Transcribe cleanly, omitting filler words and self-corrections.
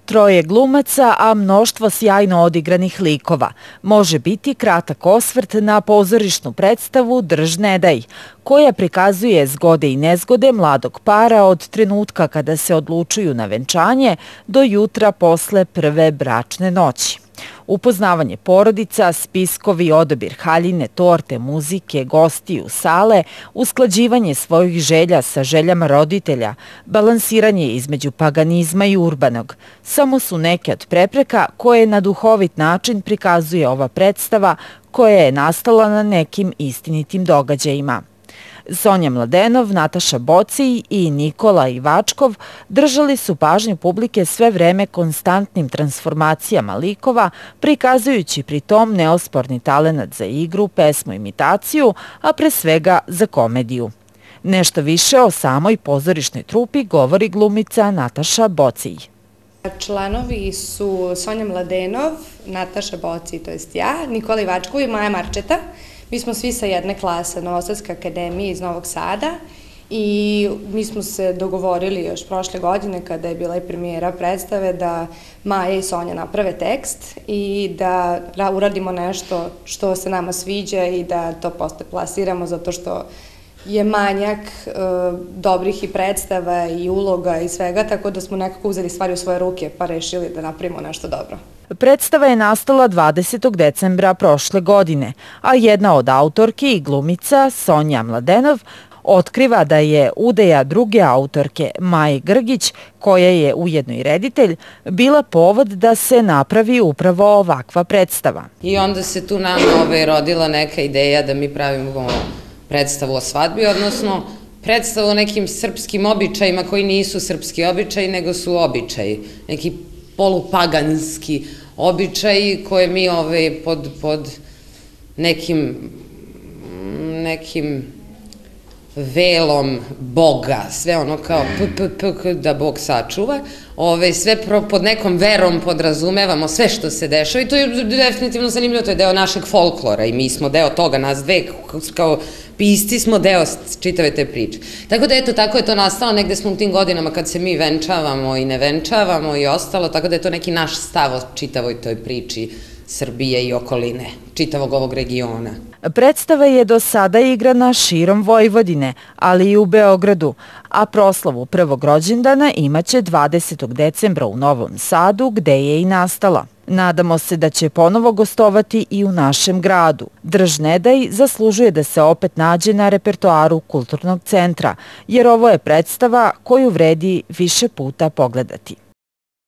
Troje glumaca, a mnoštvo sjajno odigranih likova. Može biti kratak osvrt na pozorišnu predstavu Drž ne daj, koja prikazuje zgode i nezgode mladog para od trenutka kada se odlučuju na venčanje do jutra posle prve bračne noći. Upoznavanje porodica, spiskovi, odabir haljine, torte, muzike, gostiju, sale, usklađivanje svojih želja sa željama roditelja, balansiranje između paganizma i urbanog, samo su neke od prepreka koje na duhovit način prikazuje ova predstava koja je nastala na nekim istinitim događajima. Sonja Mladenov, Nataša Bocij i Nikola Ivačkov držali su pažnju publike sve vreme konstantnim transformacijama likova, prikazujući pri tom neosporni talenat za igru, pesmu, imitaciju, a pre svega za komediju. Nešto više o samoj pozorišnoj trupi govori glumica Nataša Bocij. Članovi su Sonja Mladenov, Nataša Bocij, to jest ja, Nikola Ivačkov i Maja Marčeta. Mi smo svi sa jedne klase Novosadske akademije iz Novog Sada i mi smo se dogovorili još prošle godine kada je bila i premijera predstave da Maja i Sonja naprave tekst i da uradimo nešto što se nama sviđa i da to posle plasiramo zato što je manjak dobrih i predstava i uloga i svega, tako da smo nekako uzeli stvari u svoje ruke pa rešili da napravimo nešto dobro. Predstava je nastala 20. decembra prošle godine, a jedna od autorki i glumica, Sonja Mladenov, otkriva da je ideja druge autorke, Maje Grgić, koja je ujedno i reditelj, bila povod da se napravi upravo ovakva predstava. I onda se tu nama rodila neka ideja da mi pravimo predstavu o svadbi, odnosno predstavu o nekim srpskim običajima koji nisu srpski običaji, nego su običaji, neki polupaganski običaji koje mi pod nekim velom Boga, sve ono kao da Bog sačuva, sve pod nekom verom podrazumevamo sve što se dešava i to je definitivno zanimljivo, to je deo našeg folklora i mi smo deo toga, nas dve kao pisci smo deo čitave te priče. Tako da eto, tako je to nastalo, negde smo u tim godinama kad se mi venčavamo i ne venčavamo i ostalo, tako da je to neki naš stav o čitavoj toj priči Srbije i okoline, čitavog ovog regiona. Predstava je do sada igrana širom Vojvodine, ali i u Beogradu, a proslavu prvog rođendana imaće 20. decembra u Novom Sadu, gde je i nastala. Nadamo se da će ponovo gostovati i u našem gradu. Drž ne daj zaslužuje da se opet nađe na repertoaru Kulturnog centra, jer ovo je predstava koju vredi više puta pogledati.